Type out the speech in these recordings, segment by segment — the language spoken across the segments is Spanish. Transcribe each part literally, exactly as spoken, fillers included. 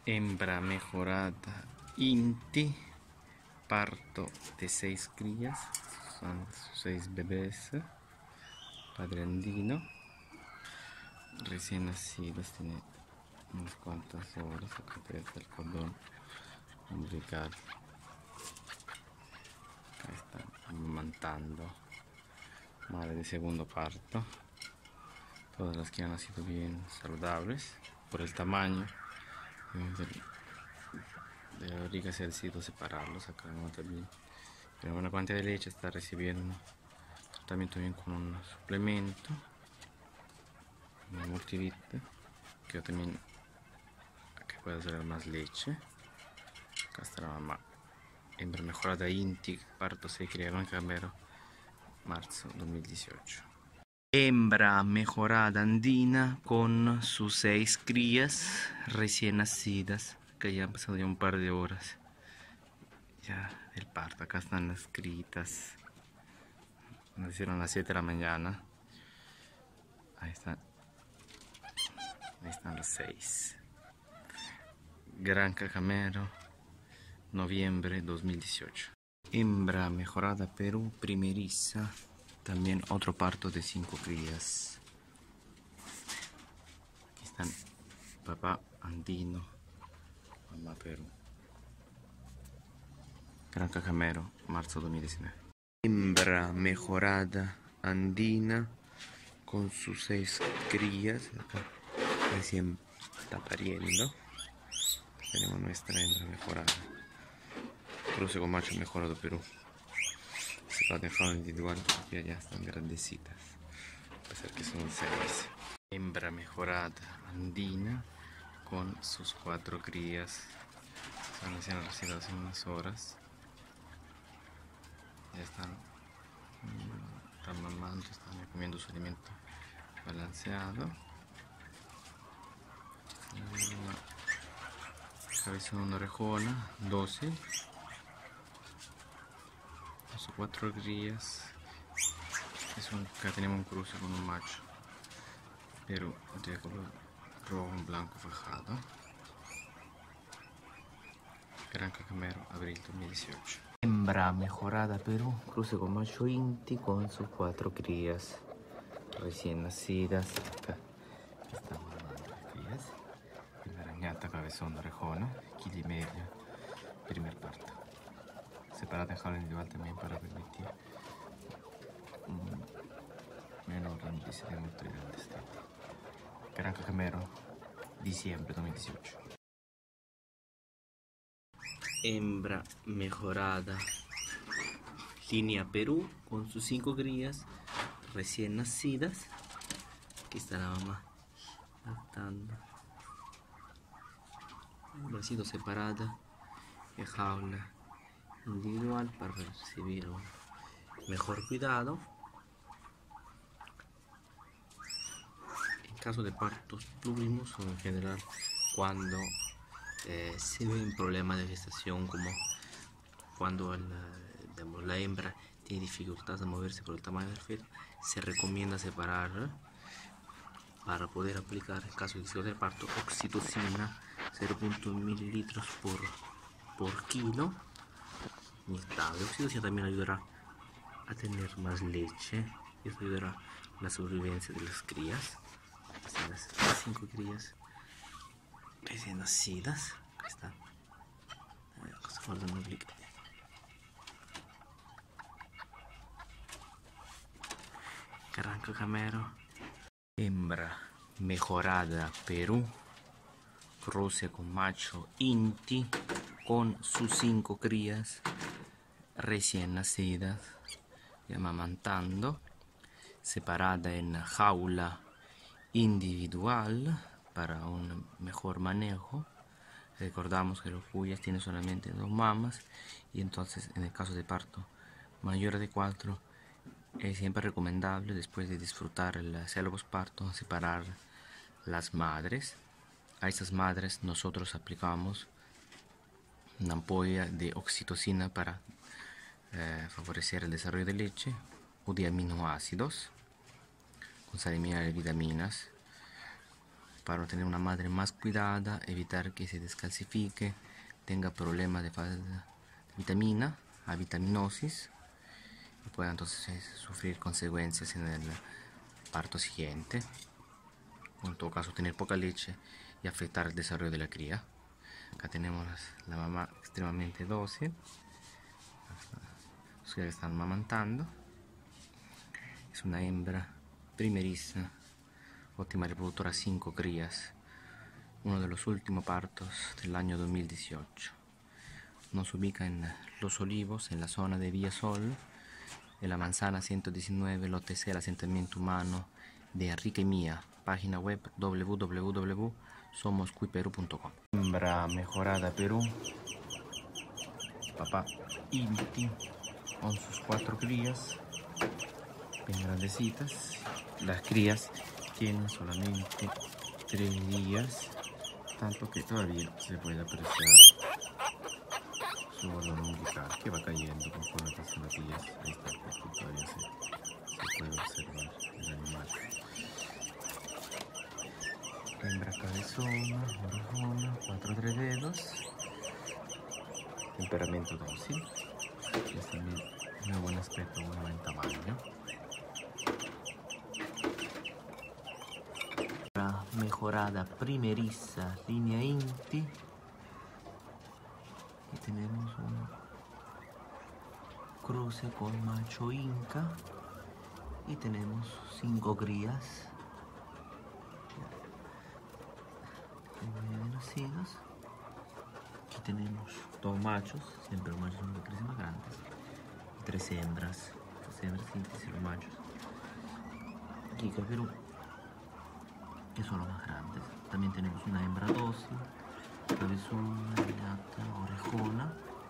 Hembra mejorada Inti, parto de seis crías, son seis bebés, padre andino, recién nacidos, tiene unas cuantas horas, acá está el cordón umbilical, acá están amamantando, madre de segundo parto, todas las que han nacido bien saludables, por el tamaño de la barriga se ha decidido separarlos, acá no también, pero una cantidad de leche está recibiendo tratamiento bien con un suplemento, una multivit, que también que puede hacer más leche. Acá está la mamá, hembra mejorada Inti, parto seis crías, Blanca Camero, marzo dos mil dieciocho. Hembra mejorada andina con sus seis crías recién nacidas, que ya han pasado ya un par de horas ya del parto. Acá están las critas, nacieron a las siete de la mañana, ahí están, ahí están las seis. Gran Cajamero, noviembre dos mil dieciocho. Hembra mejorada Perú, primeriza, también otro parto de cinco crías. Aquí están papá andino, mamá Perú. Gran Cajamero, marzo dos mil diecinueve. Hembra mejorada andina con sus seis crías, acá recién está pariendo. Tenemos nuestra hembra mejorada, cruce con macho mejorado Perú. Se lo ha dejado individual porque ya están grandecitas, a pesar que son seis. Hembra mejorada andina con sus cuatro crías, están recién nacidas hace unas horas. Ya están, están mamando, están comiendo su alimento balanceado. Cabezón orejona, doce. Sus cuatro crías. Es un, acá tenemos un cruce con un macho, pero de color rojo, blanco, fajado. Gran Cajamero, abril dos mil dieciocho. Hembra mejorada Perú, cruce con macho Inti con sus cuatro crías recién nacidas. Acá están mamando las crías. Primera ñata, cabezón orejona, kilo y medio, primer parto. Separada en jaula individual también para permitir un menor índice de mortalidad del estado. Gran Cajamero, diciembre dos mil dieciocho. Hembra mejorada línea Perú con sus cinco crías recién nacidas. Aquí está la mamá lactando. Ha sido separada en jaula individual para recibir un mejor cuidado. En caso de partos plúrimos o en general cuando eh, se ve un problema de gestación, como cuando el, digamos, la hembra tiene dificultad de moverse por el tamaño del feto, se recomienda separar para poder aplicar, en caso de ciclo de parto, oxitocina cero punto uno mililitros por, por kilo. Esta oxitocina también ayudará a tener más leche y eso ayudará a la sobrevivencia de las crías. Las cinco crías recién nacidas, acá están, Gran Cajamero. Hembra mejorada Perú, cruce con macho Inti con sus cinco crías recién nacidas y amamantando, separada en jaula individual para un mejor manejo. Recordamos que los cuyas tienen solamente dos mamas y entonces en el caso de parto mayor de cuatro es siempre recomendable, después de disfrutar el celo postparto, separar las madres. A estas madres nosotros aplicamos una ampolla de oxitocina para eh, favorecer el desarrollo de leche o de aminoácidos con sal mineral y vitaminas. para tener una madre más cuidada, evitar que se descalcifique, tenga problemas de falta de vitamina, avitaminosis, y pueda entonces sufrir consecuencias en el parto siguiente, o en todo caso tener poca leche y afectar el desarrollo de la cría. Acá tenemos la mamá extremadamente dócil, los que están amamantando. Es una hembra primeriza, óptima reproductora, cinco crías, uno de los últimos partos del año dos mil dieciocho. Nos ubica en Los Olivos, en la zona de Villasol, en la manzana ciento diecinueve, lote C, el asentamiento humano de Enrique Mía, página web w w w punto somos qui perú punto com. Hembra mejorada Perú, papá Inti, con sus cuatro crías, bien grandecitas. Las crías tienen solamente tres días, tanto que todavía se puede apreciar su volumen umbilical, que va cayendo conforme pasan los días. Ahí está, aquí todavía se, se puede observar el animal. Hembra cabezona, orejona, cuatro tres dedos, temperamento dócil, es también un buen aspecto, un buen tamaño. La mejorada primeriza línea Inti, y tenemos un cruce con macho Inca, y tenemos cinco crías nacidos. Aquí tenemos dos machos, siempre los machos son de crías más grandes, y tres hembras, tres hembras y los machos. Aquí en Perú, que son los más grandes. También tenemos una hembra dócil, cabezona, lata, orejona,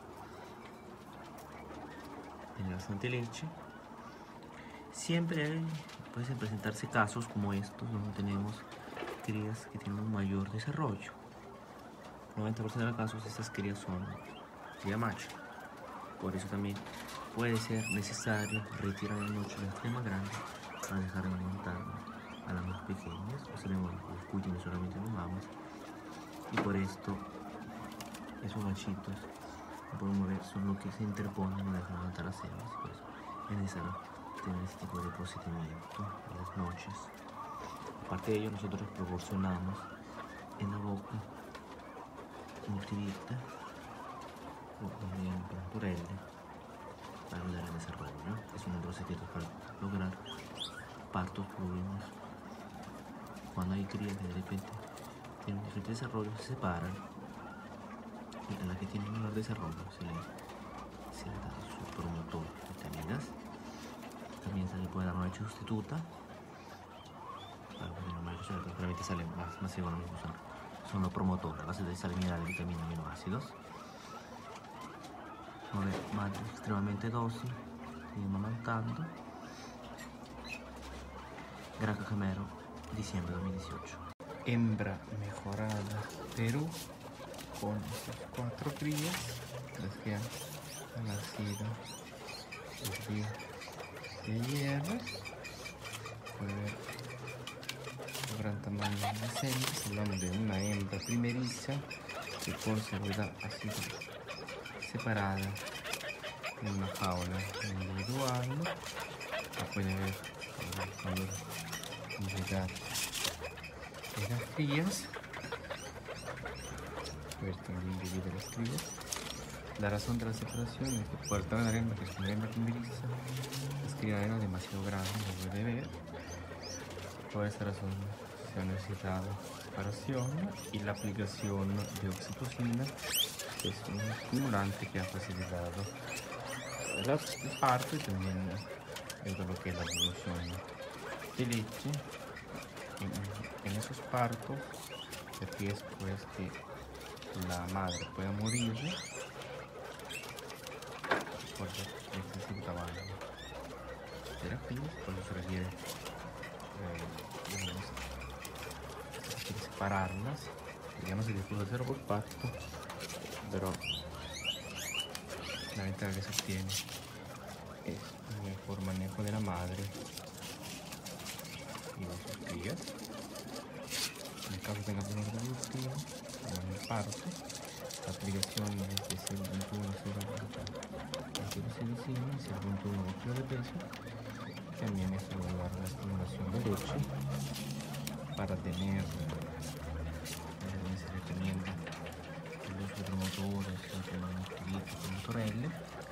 tiene bastante leche. Siempre hay, pueden presentarse casos como estos, donde tenemos crías que tienen un mayor desarrollo. noventa por ciento de los casos estas crías son cría macho. Por eso también puede ser necesario retirar la noche las crías más grandes para dejar de alimentar a las más pequeñas. O sea, los cuy tienen solamente dos mamas, y por esto esos machitos, como podemos ver, son los que se interponen y no dejan levantar las hembras. Por eso es necesario tener este tipo de procedimiento en las noches. Aparte de ello, nosotros proporcionamos en la boca multivita o también Purelle para ayudar al desarrollo. Es un procedimiento para lograr partos fluidos. Cuando hay crías que de repente tienen un diferente desarrollo, se separan, y a la que tienen menor desarrollo se le, se le da su promotor de vitaminas. También se le puede dar una leche sustituta. Realmente salen más, más económicos, son, son los promotores, a base de sal mineral, de vitaminas y aminoácidos. Madre extremadamente dócil, sigue amamantando. Granja Camero, diciembre de dos mil dieciocho. Hembra mejorada Perú, con sus cuatro crías, las que han nacido el día de ayer. Puede ver el gran tamaño de las hembras. Hablamos de una hembra primeriza que por seguridad ha sido separada en una jaula individual. La puede ver cuando llegar de las crías. Ver también divide las crías. La razón de la separación es que por toda la hembra, que es una hembra primeriza, las crías eran demasiado grandes, no puede ver. Por esta razón se ha necesitado separación, y la aplicación de oxitocina es un estimulante que ha facilitado el parto y también todo lo que es la producción de leche. En, en esos partos se pide pues que la madre pueda morir por el excesivo tamaño de la cría. Por eso se requiere eh, separarlas. Ya no se dispuso hacer por parto, pero la ventaja que se obtiene es un mejor manejo de la madre y de sus crías. En caso tenga dolor de intestino o en el parto, la aplicación es de cero punto veintiuno a cero punto veintidós y cero punto uno kilo de peso. También esto va a ayudar a la estimulación de leche para tener, también se recomienda el uso de promotores, el multivita, promotorelle.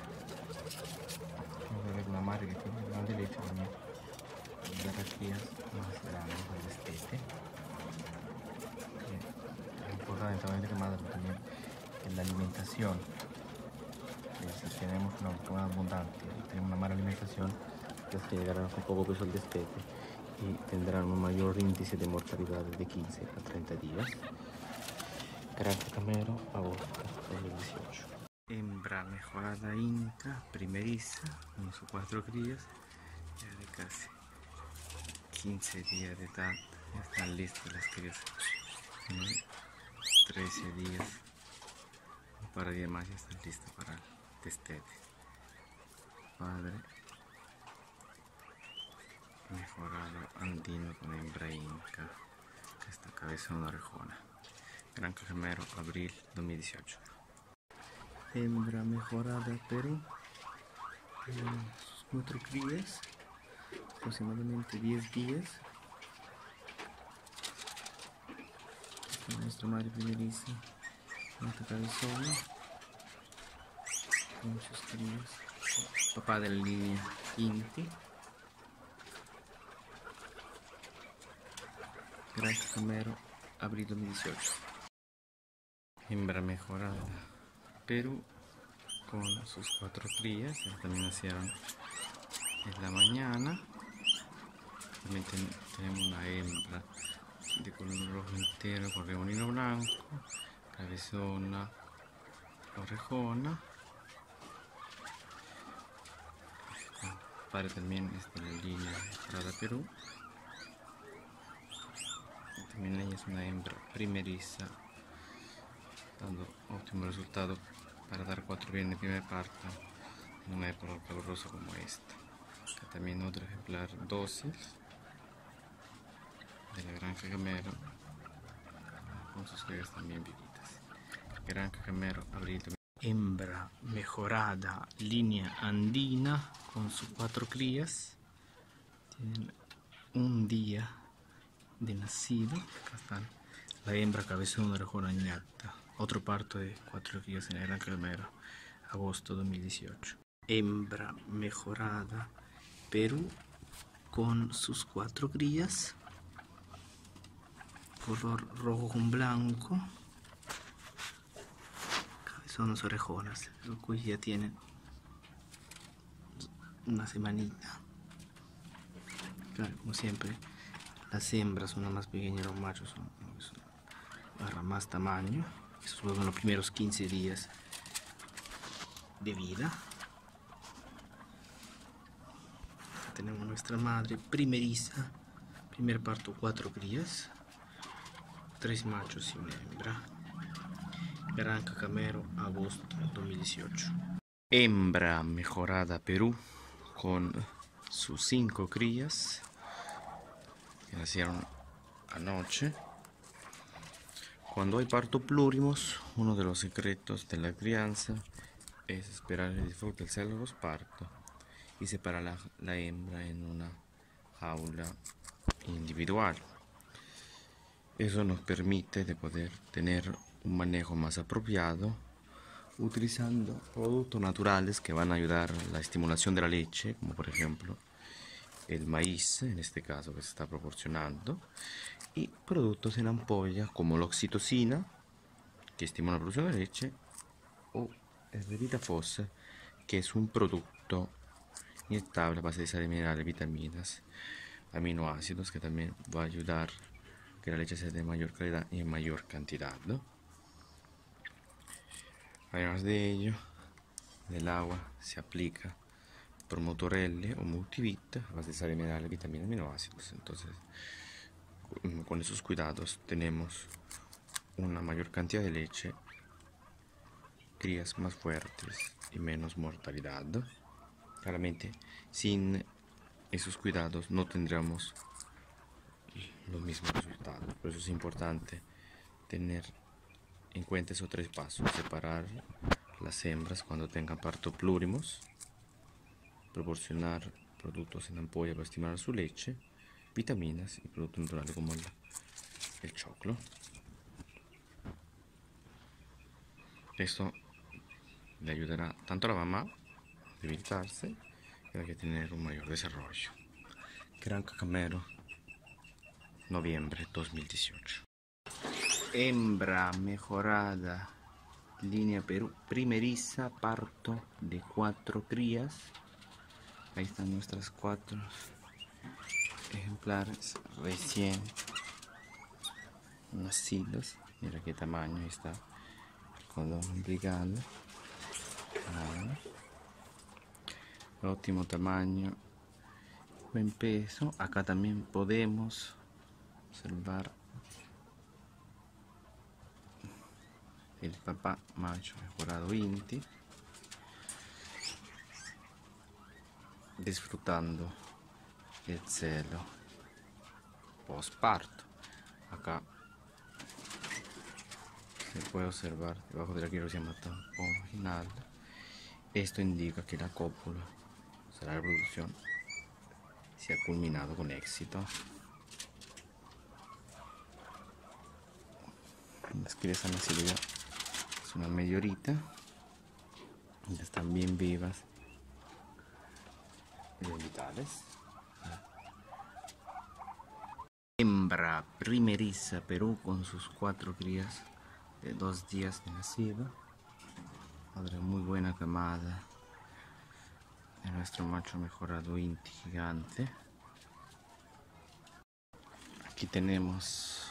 Vamos a ver una madre que tiene grande leche también. Las crías más grandes del destete. Es importante también que madre también en la alimentación. Si tenemos una comida abundante y tenemos una mala alimentación, las que llegarán con poco peso al destete y tendrán un mayor índice de mortalidad de quince a treinta días. Granja Camero, agosto dos mil dieciocho. Hembra mejorada Inca, primeriza, con sus cuatro crías, ya de casi quince días de edad. Ya están listas las crías. trece días, un par de días más ya están listas para el destete. Padre mejorado andino con hembra Inca, esta cabeza de una orejona. Granja Camero, abril dos mil dieciocho. Hembra mejorada Perú, sus cuatro crías, aproximadamente diez días. Esta nuestra madre primeriza, nuestra cabezona, con sus crías. Papá de la línea Inti. Granja Camero, abril dos mil dieciocho. Hembra mejorada Perú, con sus cuatro crías, también nacieron en la mañana. También ten, tenemos una hembra de color rojo entero con rebonino blanco, cabezona, orejona. El padre también es de la línea mejorada Perú. También ella es una hembra primeriza, dando óptimo resultado para dar cuatro bien de primer parto en una época calurosa como esta. Acá también otro ejemplar dócil de la Granja Camero, con sus crías también vivitas. Granja Camero, abril. Hembra mejorada línea andina con sus cuatro crías. Tienen un día de nacido. Acá están la hembra cabezona orejona ñata. Otro parto de cuatro crías en la Granja Camero, agosto dos mil dieciocho. Hembra mejorada Perú, con sus cuatro crías, color rojo con blanco, cabezonas orejonas, los cuales ya tienen una semanita. Claro, como siempre, las hembras son las más pequeñas, los machos son, son agarra más tamaño. Esos fueron los primeros quince días de vida. Acá tenemos nuestra madre primeriza, primer parto, cuatro crías, tres machos y una hembra. Granja Camero, agosto dos mil dieciocho. Hembra mejorada Perú, con sus cinco crías que nacieron anoche. Cuando hay parto plúrimos, uno de los secretos de la crianza es esperar el disfrute del celo de parto y separar la, la hembra en una jaula individual. Eso nos permite de poder tener un manejo más apropiado, utilizando productos naturales que van a ayudar a la estimulación de la leche, como por ejemplo el maíz, en este caso que se está proporcionando, y productos en ampolla como la oxitocina, que estimula la producción de leche, o el Vitafos, que es un producto inyectable a base de sales minerales, vitaminas, aminoácidos, que también va a ayudar a que la leche sea de mayor calidad y en mayor cantidad, ¿no? Además de ello, del agua se aplica promotorelle o multivit a base de sales minerales, vitaminas, aminoácidos. Entonces, con esos cuidados tenemos una mayor cantidad de leche, crías más fuertes y menos mortalidad. Claramente, sin esos cuidados no tendremos los mismos resultados. Por eso es importante tener en cuenta esos tres pasos: separar las hembras cuando tengan parto plúrimos, proporcionar productos en ampolla para estimular su leche, vitaminas y productos naturales como el, el choclo. Esto le ayudará tanto a la mamá a debilitarse y a tener un mayor desarrollo. Granja Camero, noviembre dos mil dieciocho. Hembra mejorada, línea Perú, primeriza, parto de cuatro crías. Ahí están nuestras cuatro ejemplares recién nacidos. Mira qué tamaño, ahí está el cordón umbilical. Ah, óptimo tamaño, buen peso. Acá también podemos observar el papá macho mejorado Inti, disfrutando el celo postparto. Acá se puede observar debajo de la quiero se llama tampón vaginal. Esto indica que la cópula, o sea, la reproducción, se ha culminado con éxito. Las crías han nacido ya, es una media horita, ya están bien vivas, bien vitales. Hembra primeriza Perú con sus cuatro crías de dos días de nacido. Madre muy buena camada de nuestro macho mejorado Inti gigante. Aquí tenemos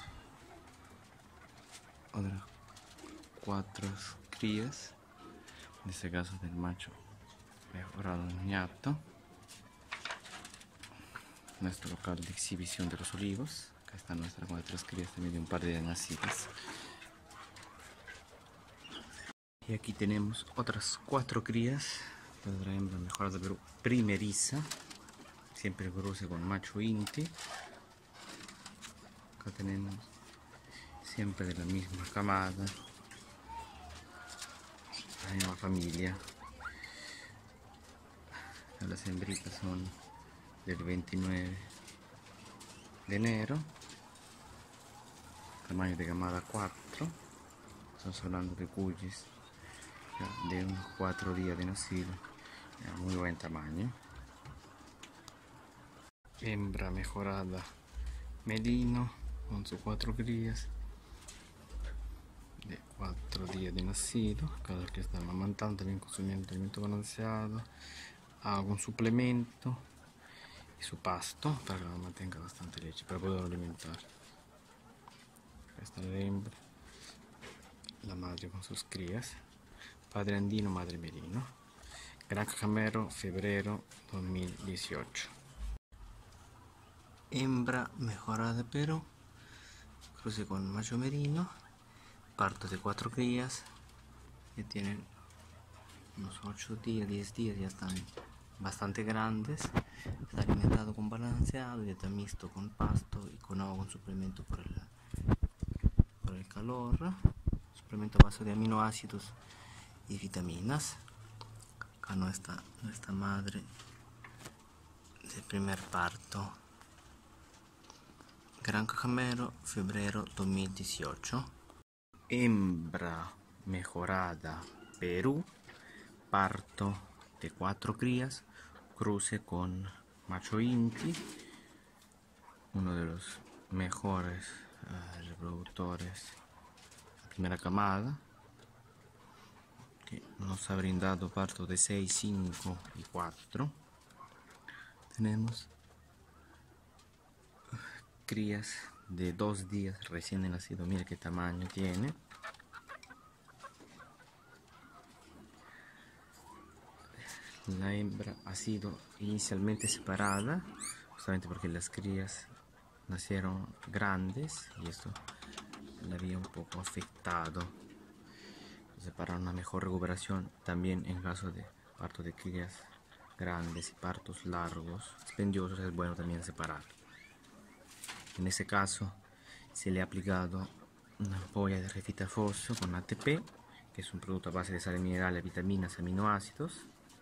otras cuatro crías, en este caso del macho mejorado ñato. Nuestro local de exhibición de los olivos. Acá están nuestras cuatro crías también de un par de nacidas. Y aquí tenemos otras cuatro crías de otra hembra mejorada pero primeriza, siempre cruce con macho Inti. Acá tenemos siempre de la misma camada, la misma familia. Las hembritas son del veintinueve de enero, tamaño de camada cuatro. Estamos hablando de cuyes de unos cuatro días de nacido, muy buen tamaño. Hembra mejorada Melino con sus cuatro crías de cuatro días de nacido. Cada que está amamantando, también consumiendo alimento balanceado, agua, un suplemento y su pasto para que la mamá tenga bastante leche para poder alimentar. Esta es la hembra, la madre con sus crías. Padre andino, madre merino. Granja Camero, febrero dos mil dieciocho. Hembra mejorada de Perú, cruce con macho merino, parto de cuatro crías que tienen unos ocho días, diez días, ya están bastante grandes. Está alimentado con balanceado, dieta mixto con pasto y con agua con suplemento por el, por el calor, suplemento a base de aminoácidos y vitaminas. Acá no está nuestra madre del primer parto. Granja Camero, febrero dos mil dieciocho. Hembra mejorada Perú, parto de cuatro crías, cruce con macho Inti, uno de los mejores uh, reproductores de primera camada, que nos ha brindado parto de seis, cinco y cuatro. Tenemos crías de dos días recién nacido, mira qué tamaño tiene. La hembra ha sido inicialmente separada justamente porque las crías nacieron grandes y esto la había un poco afectado. Para una mejor recuperación, también en caso de parto de crías grandes y partos largos, dispendiosos, es bueno también separar. En este caso se le ha aplicado una ampolla de Refitafos con A T P, que es un producto a base de sales minerales, vitaminas, aminoácidos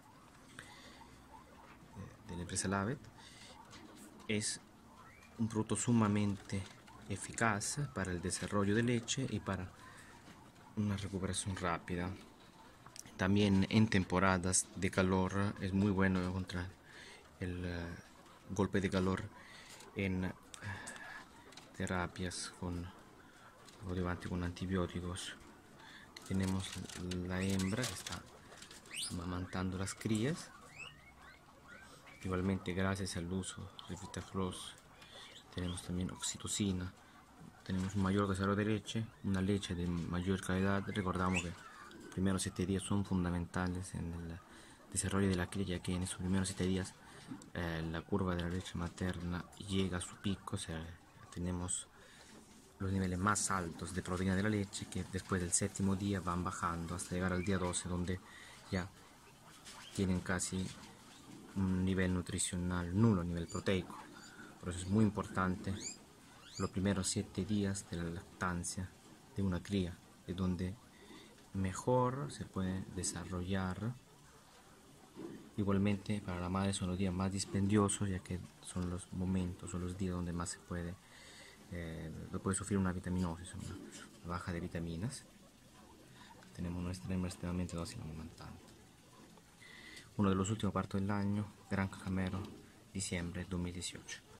de la empresa Lavet. Es un producto sumamente eficaz para el desarrollo de leche y para una recuperación rápida. También en temporadas de calor es muy bueno contra el uh, golpe de calor en uh, terapias con, con antibióticos. Tenemos la hembra que está amamantando las crías. Igualmente, gracias al uso de Vitafloss, tenemos también oxitocina, tenemos un mayor desarrollo de leche, una leche de mayor calidad. Recordamos que los primeros siete días son fundamentales en el desarrollo de la cría, ya que en esos primeros siete días eh, la curva de la leche materna llega a su pico, o sea, tenemos los niveles más altos de proteína de la leche, que después del séptimo día van bajando hasta llegar al día doce, donde ya tienen casi un nivel nutricional nulo, a nivel proteico. Por eso es muy importante los primeros siete días de la lactancia de una cría, es donde mejor se puede desarrollar. Igualmente para la madre son los días más dispendiosos, ya que son los momentos, son los días donde más se puede, eh, puede sufrir una vitaminosis, una, una baja de vitaminas. Tenemos nuestra hembra extremadamente dócil amamantante. Uno de los últimos partos del año, Granja Camero, diciembre dos mil dieciocho.